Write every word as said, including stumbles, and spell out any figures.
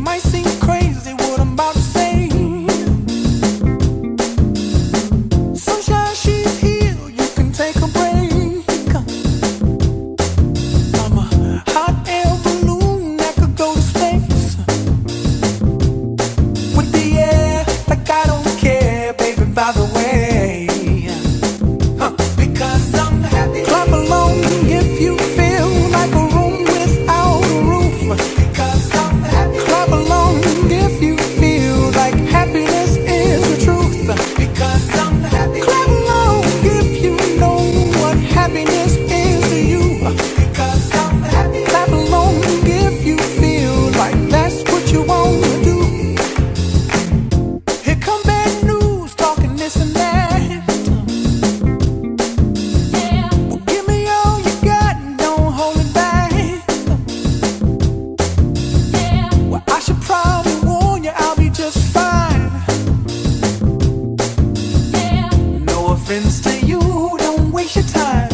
might seem crazy what I'm about to say. Sunshine, she's here, you can take a break. I'm a hot air balloon that could go to space with the air, like I don't care, baby, by the way. Huh. Because I'm happy. Clap along if you feel like a room without a roof. Because I'm happy. Clap along if you feel like happiness is the truth. Because I'm happy. Clap along if you know what happiness is to you. Because I'm happy. Clap along if you feel like that's what you want to do. Here come bad news, talking this and that. Well, give me all you got and don't hold it back. Well, I should probably warn you, I'll be just fine. No offense to you, don't waste your time.